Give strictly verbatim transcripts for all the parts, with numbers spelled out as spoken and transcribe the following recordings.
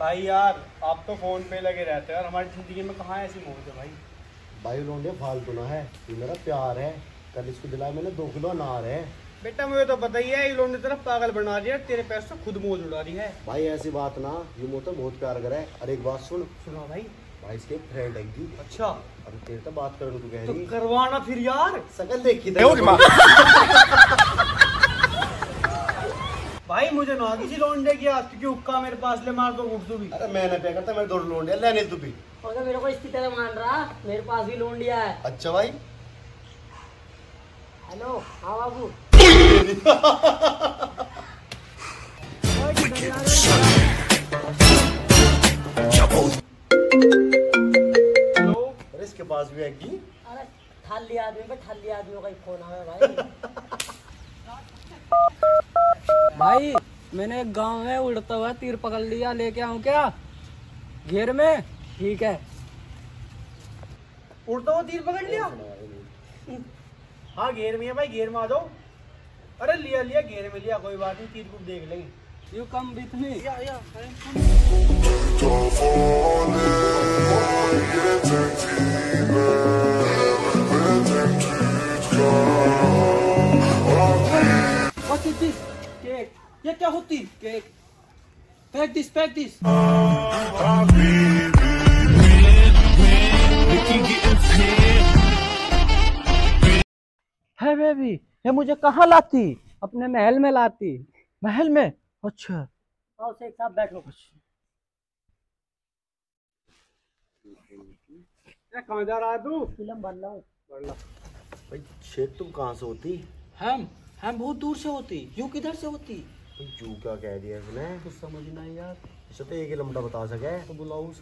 भाई यार आप तो फोन पे लगे रहते हैं और हमारी जिंदगी में कहाँ ऐसी मौत है भाई। भाई लोंडे फालतू ना है, ये मेरा प्यार है। कल इसको दिलाया मैंने दो किलो अनार है। बेटा मुझे तो पता ही है, ये लोग ने तरफ पागल बना रही है, तेरे पैसे से खुद मौज उड़ा रही है। भाई ऐसी बात ना, ये मुझे तो बहुत प्यार करे। अरे एक बात सुन। सुना भाई। भाई इसके फ्रेंड है की। अच्छा अरे तेरे तो बात कर तू कह तो रही करवाना फिर यार। सकल देखी भाई मुझे ना किसी लोंडे की आज क्योंकि हुक्का मेरे पास ले मार दो उठ तू भी। अरे मैंने पे करता, मैं दो लोंडे लेने तू भी। अगर मेरे को इसकी तरह मान रहा, मेरे पास भी लोन लिया है। अच्छा भाई। हेलो हाँ बाबू। अरे इसके पास भी है की। अरे थाली आदमी पे थाली आदमियों का ही फोन आया भाई। भाई मैंने एक गांव में उड़ता हुआ तीर पकड़ लिया, लेके आऊं क्या घेर में? ठीक है। उड़ता हुआ तीर पकड़ लिया? हाँ घेर में है भाई, घेर में आ जाओ। अरे लिया लिया घेर में लिया, कोई बात नहीं, तीर को देख लेंगे। You come with me. या या What is this? केक। ये क्या होती? Cake. Pack this, pack this. है बेबी, ये मुझे कहाँ लाती? अपने महल में लाती। महल में? अच्छा। आओ शेख साहब बैठो। कहाँ जा रहा है तू? फिल्म बन रहा हूँ। भाई शेख तुम कहाँ से होती? हम हम बहुत दूर से होती। यू किधर से होती? जू क्या कह दिया इसने, कुछ समझ नहीं यार। इसे तो एक ही लम्बा बता सके तो बुलाओ उसे।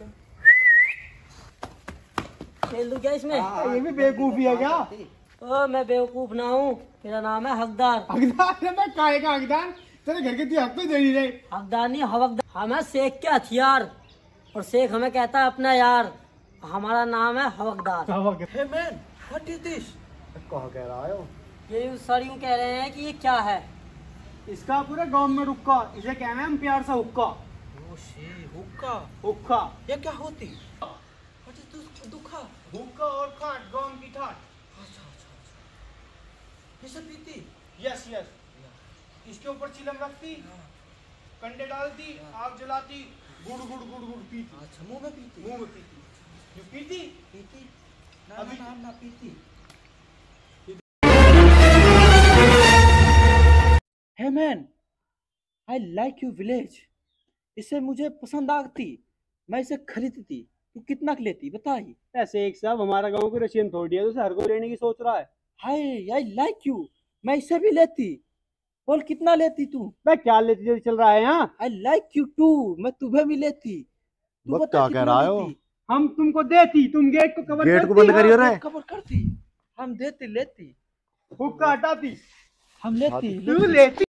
खेल दूं क्या इसमें? आ, ये भी बेवकूफी है क्या? ओ मैं बेवकूफ ना हूँ, मेरा नाम है हकदार। हकदार? मैं काहे का हकदार? तेरे घर के तू हक पे दे नहीं रहे। हकदार नहीं हवकदार। हम है शेख के हथियार और शेख हमें कहता है अपना यार। हमारा नाम है हवकदार। Hey man, what is this? कहाँ कह रहा है? ये सर यूँ कह रहे हैं कि ये क्या है। इसका पूरे गांव में रुक्का, इसे कहना है हम प्यार से हुक्का। Oh shit, हुक्का। हुक्का ये क्या होती? What is this? दुखा। हुक्का और खाट, गांव की ठाट। अच्छा अच्छा अच्छा। ये सब पीती? Yes yes. इसके ऊपर चिलम रखती, कंडे डालती, आग जलाती, गुड़ गुड़ गुड़ गुड़ पीती। अच्छा मुंह में पीती? मुंह में पीती। ये पीती? पीती? ना अभी- ना ना पीती। Hey man, I like your village. इसे मुझे पसंद आती, मैं इसे खरीदती। तू कितना की लेती बताई? ऐसे एक साहब हमारा गांव की रशियन थोड़ी है, तो हर कोई लेने की सोच रहा है। हाय आई लाइक यू, मैं इसे भी लेती। बोल कितना लेती तू? मैं क्या लेती जो चल रहा है यहाँ? आई लाइक यू टू, मैं तुम्हें भी लेती। तू बक बता क्या कितना कह रहा हो? लेती? हम तुमको देती, तुम गेट को कवर गेट को करती, बंद करियो हाँ, रे। कवर करती। हम देती लेती। हुक्का हटाती, हम लेती तू लेती। लेती।